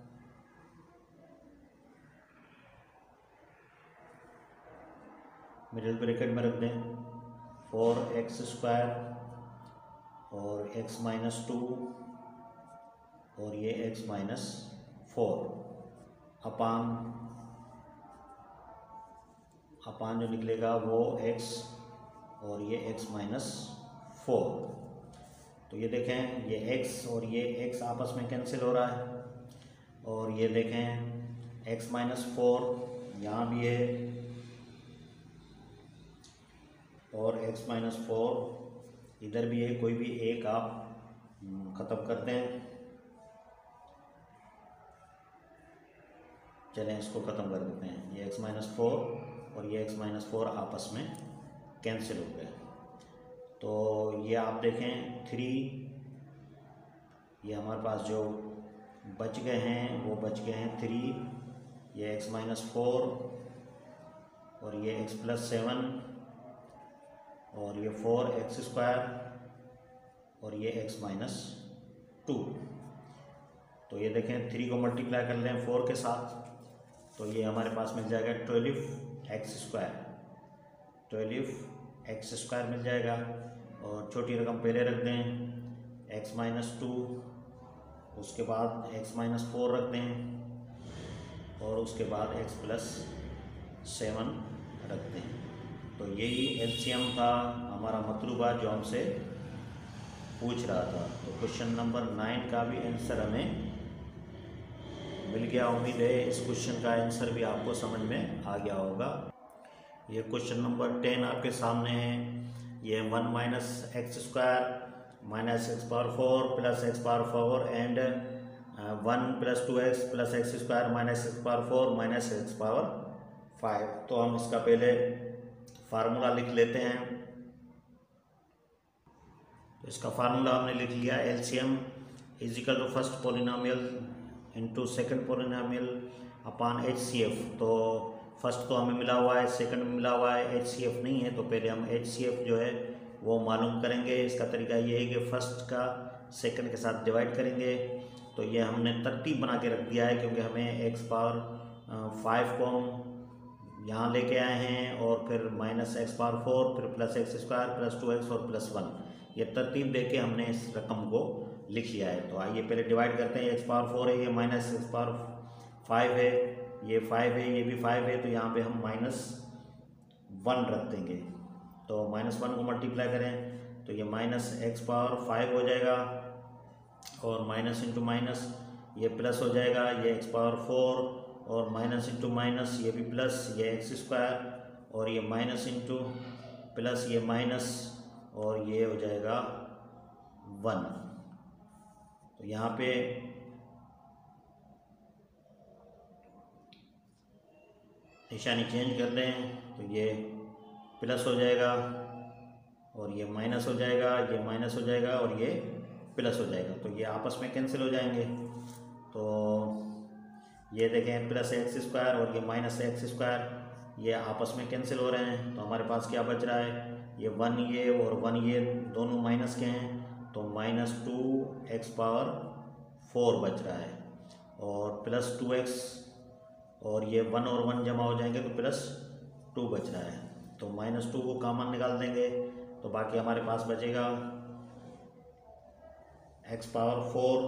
मिडिल ब्रैकेट में रख दें 4x² और x माइनस 2 और ये x माइनस 4 अपान जो निकलेगा वो x और ये x माइनस 4। तो ये देखें ये x और ये x आपस में कैंसिल हो रहा है, और ये देखें x माइनस 4 यहाँ भी है और x माइनस 4 इधर भी है, कोई भी एक आप ख़त्म करते हैं। चलें इसको ख़त्म कर देते हैं, ये x माइनस 4 और ये x माइनस 4 आपस में कैंसिल हो गए। तो ये आप देखें 3 ये हमारे पास जो बच गए हैं वो बच गए हैं 3, ये x माइनस 4 और ये x प्लस 7 और ये 4x² और ये x माइनस 2। तो ये देखें 3 को मल्टीप्लाई कर लें 4 के साथ, तो ये हमारे पास मिल जाएगा 12x² मिल जाएगा, और छोटी रकम पहले रख दें x माइनस 2, उसके बाद x माइनस 4 रख दें और उसके बाद x प्लस 7 रख दें। तो यही LCM था हमारा मतलूबा जो हमसे पूछ रहा था। तो क्वेश्चन नंबर 9 का भी आंसर हमें मिल गया। उम्मीद है इस क्वेश्चन का आंसर भी आपको समझ में आ गया होगा। ये क्वेश्चन नंबर 10 आपके सामने है। ये 1 minus x² minus x⁴ plus x⁴ and 1 plus 2x plus x² minus x⁴ minus x⁴ 5। तो हम इसका पहले फार्मूला लिख लेते हैं। तो इसका फार्मूला हमने लिख लिया, LCM is equal to first polynomial into second polynomial upon HCF। तो फर्स्ट तो हमें मिला हुआ है, सेकंड में मिला हुआ है, HCF नहीं है, तो पहले हम HCF जो है वो मालूम करेंगे। इसका तरीका ये है कि फर्स्ट का सेकंड के साथ डिवाइड करेंगे। तो ये हमने तरतीब बना के रख दिया है, क्योंकि हमें x पावर 5 को हम यहाँ लेके आए हैं, और फिर माइनस एक्स पावर 4, फिर plus x square plus 2x और प्लस 1, ये तरतीब दे के हमने इस रकम को लिख लिया है। तो आइए पहले डिवाइड करते हैं। x पावर 4 है, ये माइनस एक्स पावर 5 है, ये 5 है, ये भी 5 है, तो यहाँ पे हम -1 रख देंगे। तो -1 को मल्टीप्लाई करें तो ये माइनस एक्स पावर 5 हो जाएगा, और माइनस इंटू माइनस ये प्लस हो जाएगा, ये एक्स पावर 4, और माइनस इंटू माइनस ये भी प्लस, ये एक्स स्क्वायर, और ये माइनस इंटू प्लस ये माइनस, और ये हो जाएगा 1। तो यहाँ पे निशानी चेंज कर दें तो ये प्लस हो जाएगा, और ये माइनस हो जाएगा, ये माइनस हो जाएगा, और ये प्लस हो जाएगा। तो ये आपस में कैंसिल हो जाएंगे। तो ये देखें, प्लस एक्स स्क्वायर और ये माइनस एक्स स्क्वायर ये आपस में कैंसिल हो रहे हैं। तो हमारे पास क्या बच रहा है, ये 1 ये और 1 ये दोनों माइनस के हैं, तो -2x पावर 4 बच रहा है, और प्लस 2x, और ये 1 और 1 जमा हो जाएंगे तो +2 बच रहा है। तो -2 को कॉमन निकाल देंगे, तो बाकी हमारे पास बचेगा x पावर 4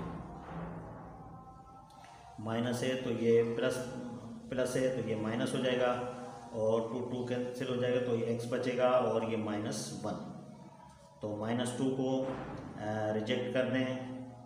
माइनस है, तो ये प्लस है, तो ये माइनस हो जाएगा, और 2 कैंसिल हो जाएगा, तो ये x बचेगा, और ये -1। तो -2 को रिजेक्ट कर दें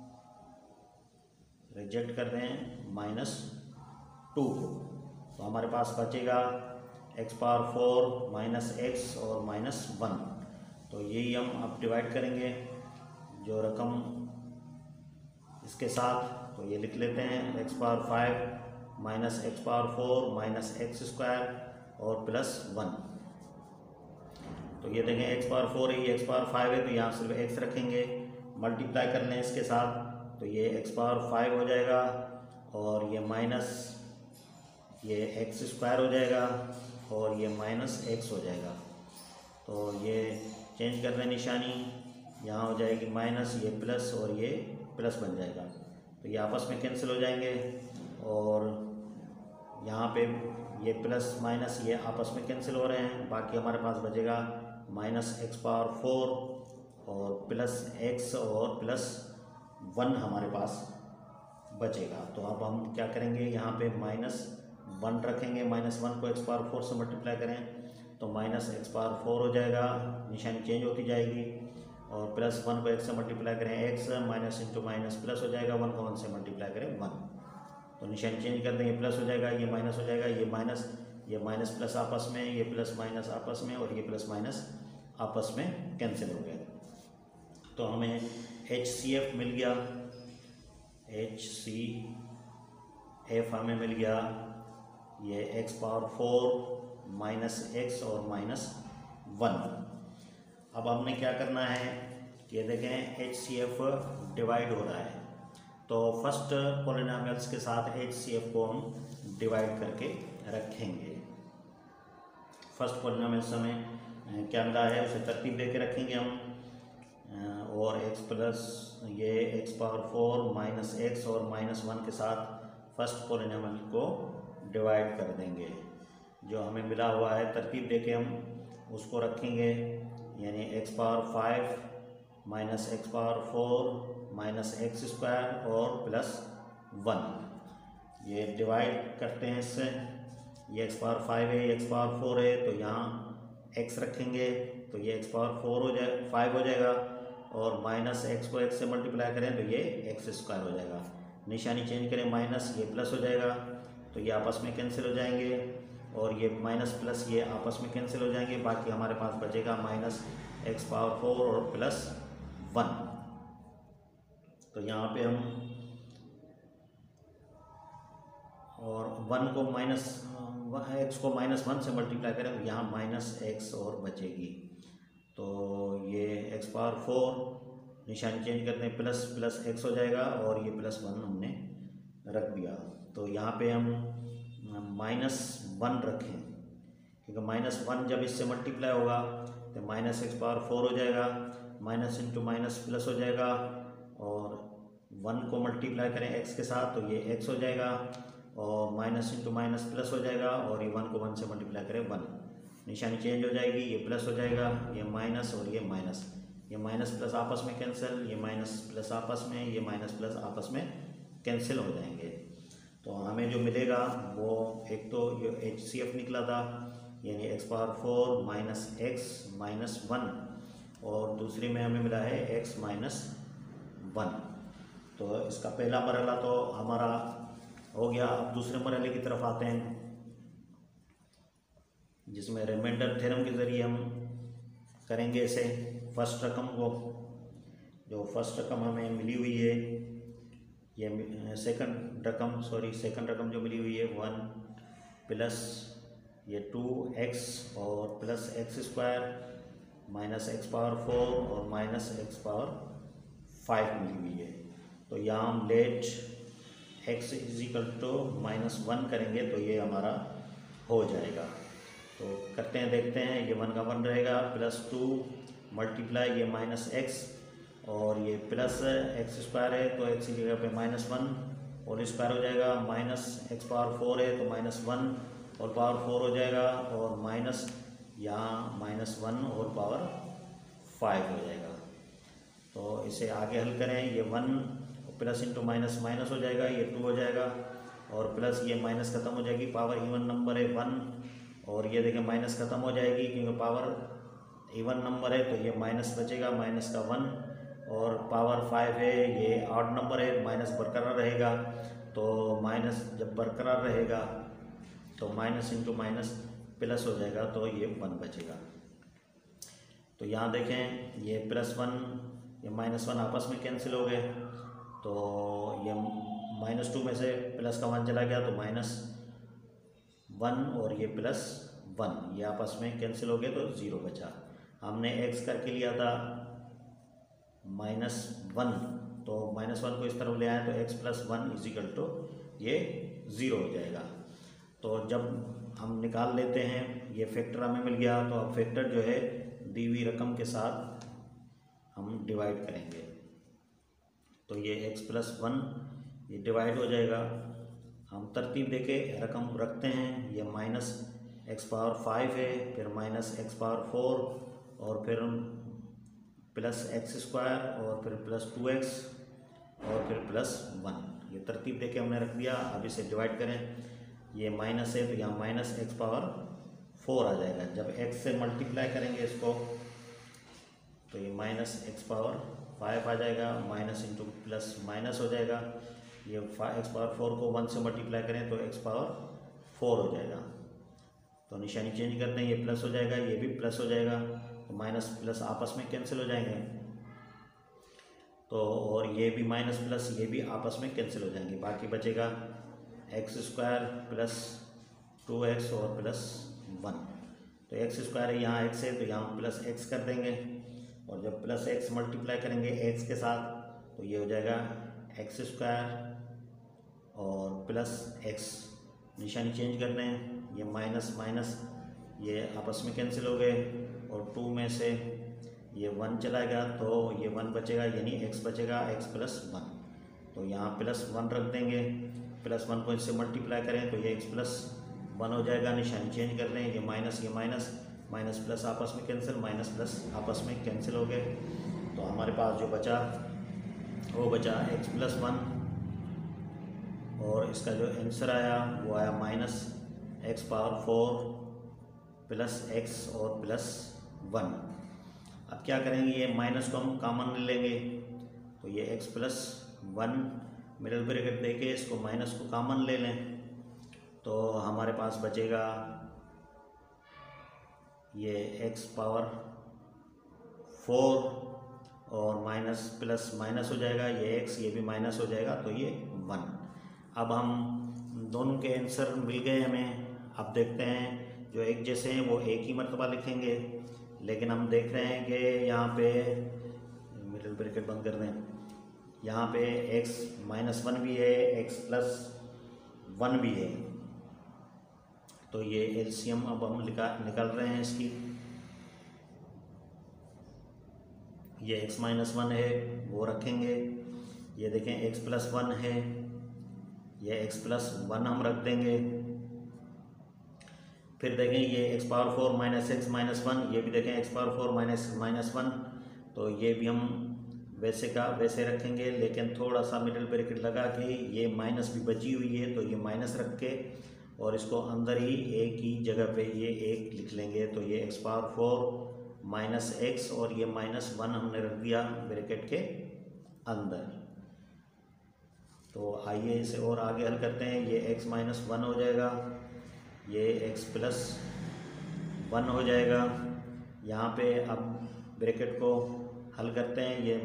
-2 को। तो हमारे पास बचेगा x पावर 4 माइनस x और -1। तो यही हम अब डिवाइड करेंगे जो रकम इसके साथ। तो ये लिख लेते हैं, x power 5 minus x power 4 minus x square और +1। तो ये देखें, x पावर 4 है, ये x पावर 5 है, तो यहाँ सिर्फ x रखेंगे, मल्टीप्लाई कर लें इसके साथ, तो ये x पावर 5 हो जाएगा, और ये माइनस ये एक्स स्क्वायर हो जाएगा, और ये -x हो जाएगा। तो ये चेंज कर दें निशानी, यहाँ हो जाएगी माइनस, ये प्लस, और ये प्लस बन जाएगा। तो ये आपस में कैंसिल हो जाएंगे, और यहाँ पे ये प्लस माइनस ये आपस में कैंसिल हो रहे हैं। बाकी हमारे पास बचेगा -x पावर 4 और +x और +1 हमारे पास बचेगा। तो अब हम क्या करेंगे, यहाँ पे -1 रखेंगे, -1 को x पावर 4 से मल्टीप्लाई करें तो -x पावर 4 हो जाएगा, निशानी चेंज होती जाएगी, और +1 को x से मल्टीप्लाई करें x, minus into minus plus हो जाएगा, 1 को 1 से मल्टीप्लाई करें 1। तो निशानी चेंज कर देंगे, प्लस हो जाएगा, ये माइनस हो जाएगा, ये माइनस प्लस आपस में, ये प्लस माइनस आपस में, और ये प्लस माइनस आपस में कैंसिल हो गए। तो हमें HCF मिल गया, HCF हमें मिल गया, ये x पावर 4 माइनस x और -1। अब हमने क्या करना है, ये देखें HCF डिवाइड हो रहा है, तो फर्स्ट पॉलिनोमियल्स के साथ HCF को हम डिवाइड करके रखेंगे। फर्स्ट पॉलिनोमियल्स हमें क्या मिला है उसे तरतीब दे के रखेंगे हम, और x प्लस ये x पावर 4 माइनस x और -1 के साथ फर्स्ट पॉलिनोमियल को डिवाइड कर देंगे। जो हमें मिला हुआ है तरतीब दे के हम उसको रखेंगे, यानी x power 5 minus x power 4 minus x square और +1। ये डिवाइड करते हैं इससे, ये x पावर 5 है, x पावर 4 है, तो यहाँ x रखेंगे, तो ये x पावर 5 हो जाएगा, और -x को x से मल्टीप्लाई करें तो ये एक्स स्क्वायर हो जाएगा। निशानी चेंज करें, माइनस ये प्लस हो जाएगा, तो ये आपस में कैंसिल हो जाएंगे, और ये माइनस प्लस ये आपस में कैंसिल हो जाएंगे। बाकी हमारे पास बचेगा -x पावर 4 और +1। तो यहाँ पे हम और 1 को -1 एक्स को -1 से मल्टीप्लाई करें तो यहाँ -x और बचेगी। तो ये x⁴ निशानी चेंज करते हैं, प्लस x हो जाएगा और ये +1 हमने रख दिया। तो यहाँ पे हम -1 रखें, क्योंकि -1 जब इससे मल्टीप्लाई होगा तो -x⁴ हो जाएगा, माइनस इंटू माइनस प्लस हो जाएगा, और 1 को मल्टीप्लाई करें x के साथ तो ये x हो जाएगा, और माइनस इंटू माइनस प्लस हो जाएगा, और ये 1 को 1 से मल्टीप्लाई करें 1, निशानी चेंज हो जाएगी, ये प्लस हो जाएगा, ये माइनस और ये माइनस, ये माइनस प्लस आपस में कैंसिल, ये माइनस प्लस आपस में, ये माइनस प्लस आपस में कैंसिल हो जाएंगे। तो हमें जो मिलेगा वो एक तो ये HCF निकला था, यानी x⁴ माइनस x माइनस 1, और दूसरी में हमें मिला है x माइनस 1। तो इसका पहला मरहला तो हमारा हो गया। अब दूसरे मरहले की तरफ आते हैं, जिसमें रिमाइंडर थ्योरम के ज़रिए हम करेंगे इसे। फर्स्ट रकम को, जो फर्स्ट रकम हमें मिली हुई है, ये सेकंड रकम जो मिली हुई है 1 प्लस ये 2x और प्लस x² माइनस x⁴ और माइनस x⁵ मिली हुई है। तो यहाँ हम लेट x = -1 करेंगे तो ये हमारा हो जाएगा। तो करते हैं, देखते हैं। ये 1 का 1 रहेगा, +2 मल्टीप्लाई ये -x और ये प्लस x² है तो x की जगह पे -1 और स्क्वायर हो जाएगा, माइनस x⁴ है तो -1 और पावर 4 हो जाएगा, और माइनस यहाँ -1 और पावर 5 हो जाएगा। तो इसे आगे हल करें, ये 1 प्लस इंटू माइनस माइनस हो जाएगा, ये 2 हो जाएगा, और प्लस ये माइनस खत्म हो जाएगी, पावर इवन नंबर है 1, और ये देखें माइनस खत्म हो जाएगी क्योंकि पावर इवन नंबर है तो ये माइनस बचेगा, माइनस का 1, और पावर 5 है, ये ऑड नंबर है, माइनस बरकरार रहेगा। तो माइनस जब बरकरार रहेगा तो माइनस इंटू माइनस प्लस हो जाएगा, तो ये 1 बचेगा। तो यहाँ देखें, ये +1 ये -1 आपस में कैंसिल हो गए, तो ये -2 में से प्लस का 1 चला गया तो -1 और ये +1 ये आपस में कैंसिल हो गए तो 0 बचा। हमने x करके लिया था -1, तो -1 को इस तरफ ले आए तो x + 1 ये 0 हो जाएगा। तो जब हम निकाल लेते हैं, ये फैक्टर हमें मिल गया, तो अब फैक्टर जो है दी हुई रकम के साथ हम डिवाइड करेंगे। तो ये x + 1 ये डिवाइड हो जाएगा। हम तरतीब देके रकम रखते हैं, ये -x⁵ है, फिर -x⁴ और फिर +x² और फिर +2x और फिर +1, ये तरतीब देके हमने रख दिया। अब इसे डिवाइड करें, ये माइनस है तो यहाँ -x⁴ आ जाएगा। जब x से मल्टीप्लाई करेंगे इसको तो ये -x⁵ आ जाएगा, माइनस इंटू प्लस माइनस हो जाएगा। ये x⁴ को 1 से मल्टीप्लाई करें तो x⁴ हो जाएगा। तो निशानी चेंज करते हैं, ये प्लस हो जाएगा, ये भी प्लस हो जाएगा, तो माइनस प्लस आपस में कैंसिल हो जाएंगे। तो और ये भी माइनस प्लस ये भी आपस में कैंसिल हो जाएंगे। बाकी बचेगा x² + 2x और +1। तो x² है, यहाँ x है तो यहाँ +x कर देंगे, और जब +x मल्टीप्लाई करेंगे x के साथ तो ये हो जाएगा x² और +x, निशानी चेंज कर दें, ये माइनस माइनस ये आपस में कैंसिल हो गए, और 2 में से ये 1 चला गया तो ये 1 बचेगा, यानी x बचेगा, x + 1। तो यहाँ +1 रख देंगे, +1 को इससे मल्टीप्लाई करें तो ये x + 1 हो जाएगा। निशानी चेंज कर दें, ये माइनस माइनस प्लस आपस में कैंसिल, माइनस प्लस आपस में कैंसिल हो गए। तो हमारे पास जो बचा वो बचा x + 1, और इसका जो आंसर आया वो आया -x⁴ + x और +1। अब क्या करेंगे, ये माइनस को हम कॉमन ले लेंगे, तो ये x + 1 मिडिल ब्रैकेट देके इसको माइनस को कॉमन ले लें, तो हमारे पास बचेगा ये x⁴ और माइनस प्लस माइनस हो जाएगा, ये x ये भी माइनस हो जाएगा, तो ये 1। अब हम दोनों के आंसर मिल गए हमें। अब देखते हैं जो एक जैसे हैं वो एक ही मर्तबा लिखेंगे, लेकिन हम देख रहे हैं कि यहाँ पे मिडिल ब्रैकेट बंद कर दें, यहाँ पे x-1 भी है, x+1 भी है। तो ये एलसीएम अब हम निकाल रहे हैं इसकी। ये x-1 है वो रखेंगे, ये देखें x+1 है, ये x+1 हम रख देंगे। फिर देखें ये x⁴ माइनस x माइनस 1, ये भी देखें x⁴ माइनस 1, तो ये भी हम वैसे का वैसे रखेंगे, लेकिन थोड़ा सा मिडिल ब्रैकेट लगा के ये माइनस भी बची हुई है तो ये माइनस रख के और इसको अंदर ही एक ही जगह पे ये एक लिख लेंगे। तो ये x⁴ माइनस x और ये -1 हमने रख दिया ब्रैकेट के अंदर। तो आइए इसे और आगे हल करते हैं। ये x-1 हो जाएगा, ये x+1 हो जाएगा। यहाँ पे अब ब्रैकेट को हल करते हैं, ये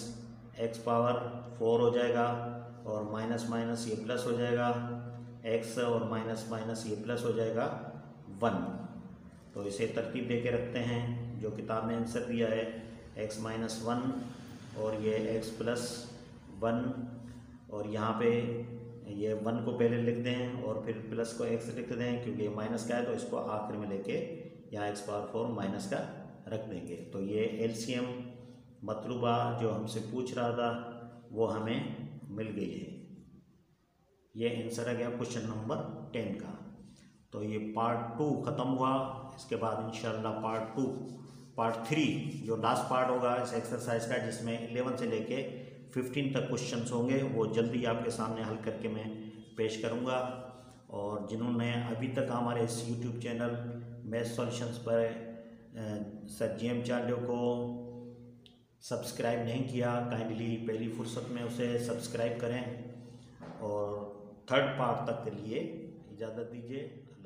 -x⁴ हो जाएगा और माइनस माइनस ये प्लस हो जाएगा, x और माइनस माइनस ये प्लस हो जाएगा 1। तो इसे तरतीब दे के रखते हैं जो किताब में आंसर दिया है, x-1 और ये x+1 और यहाँ पे ये 1 को पहले लिख दें और फिर प्लस को x लिख दें, क्योंकि ये माइनस का है तो इसको आखिर में लेके यहाँ x⁴ माइनस का रख देंगे। तो ये एलसीएम मतलूबा जो हमसे पूछ रहा था वो हमें मिल गई है। ये आंसर आ गया क्वेश्चन नंबर 10 का। तो ये पार्ट 2 ख़त्म हुआ। इसके बाद इंशाल्लाह पार्ट 3 जो लास्ट पार्ट होगा इस एक्सरसाइज का, जिसमें 11 से लेके 15 तक क्वेश्चंस होंगे, वो जल्दी आपके सामने हल करके मैं पेश करूँगा। और जिन्होंने अभी तक हमारे इस यूट्यूब चैनल मैथ सॉल्यूशंस पर सर GM चांडियो को सब्सक्राइब नहीं किया, काइंडली पहली फुर्सत में उसे सब्सक्राइब करें और थर्ड पार्ट तक के लिए इजाज़त दीजिए।